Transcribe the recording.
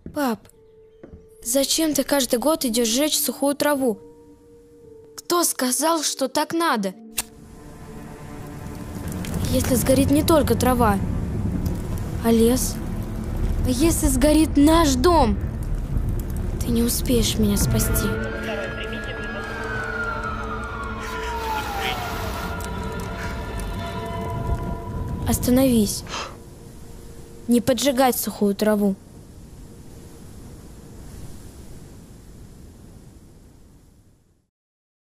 Пап, зачем ты каждый год идешь жечь сухую траву? Кто сказал, что так надо? Если сгорит не только трава, а лес? А если сгорит наш дом? Ты не успеешь меня спасти. Остановись. Не поджигать сухую траву.